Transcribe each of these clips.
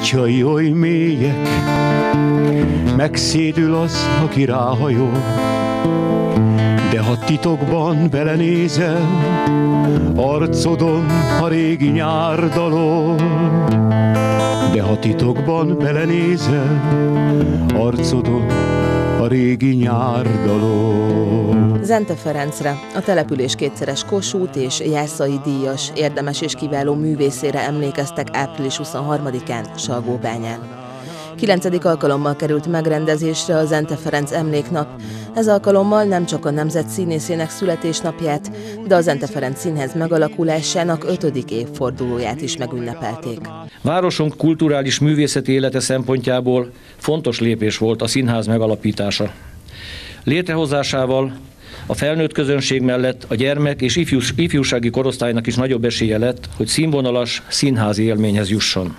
Útjai oly mélyek, megszédül az, aki ráhajol, de ha titokban belenézel, arcodon a régi nyár dalol. De ha titokban belenézel, arcodon a régi nyár dalol. Zente Ferencre, a település kétszeres Kossuth és Jászai díjas, érdemes és kiváló művészére emlékeztek április 23-án Salgóbányán. 9. alkalommal került megrendezésre a Zente Ferenc emléknap. Ez alkalommal nem csak a nemzet színészének születésnapját, de a Zente Ferenc Színház megalakulásának 5. évfordulóját is megünnepelték. Városunk kulturális művészeti élete szempontjából fontos lépés volt a színház megalapítása. Létrehozásával a felnőtt közönség mellett a gyermek és ifjúsági korosztálynak is nagyobb esélye lett, hogy színvonalas színházi élményhez jusson.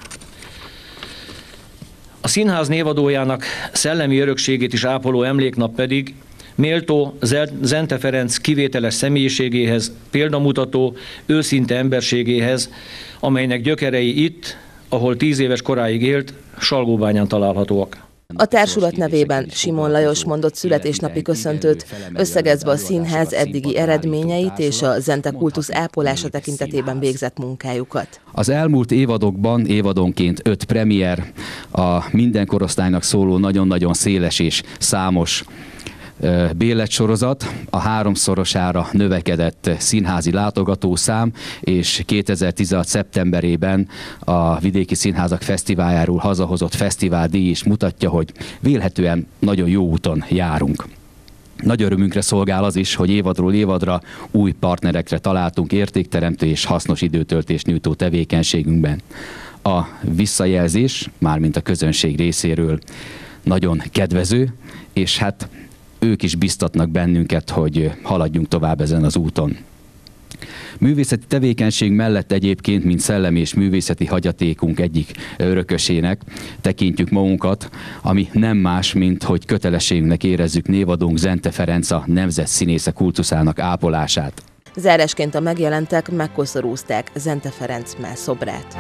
A színház névadójának szellemi örökségét is ápoló emléknap pedig méltó Zente Ferenc kivételes személyiségéhez, példamutató, őszinte emberségéhez, amelynek gyökerei itt, ahol 10 éves koráig élt, Salgóbányán találhatóak. A társulat nevében Simon Lajos mondott születésnapi köszöntőt, összegezve a színház eddigi eredményeit és a Zente kultusz ápolása tekintetében végzett munkájukat. Az elmúlt évadokban évadonként 5 premier, a minden korosztálynak szóló nagyon-nagyon széles és számos bérletsorozat, a 3-szorosára növekedett színházi látogatószám, és 2016. szeptemberében a Vidéki Színházak Fesztiváljáról hazahozott fesztiváldíj is mutatja, hogy vélhetően nagyon jó úton járunk. Nagy örömünkre szolgál az is, hogy évadról évadra új partnerekre találtunk értékteremtő és hasznos időtöltést nyújtó tevékenységünkben. A visszajelzés, mármint a közönség részéről nagyon kedvező, és hát ők is biztatnak bennünket, hogy haladjunk tovább ezen az úton. Művészeti tevékenység mellett egyébként, mint szellemi és művészeti hagyatékunk egyik örökösének tekintjük magunkat, ami nem más, mint hogy kötelességünknek érezzük névadónk Zente Ferenc a nemzet színésze kultuszának ápolását. Zárásként a megjelentek megkoszorúzták Zente Ferenc mellszobrát.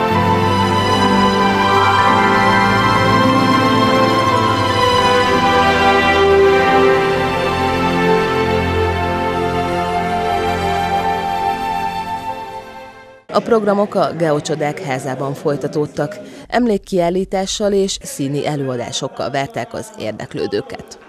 A programok a Geocsodák házában folytatódtak, emlékkiállítással és színi előadásokkal várták az érdeklődőket.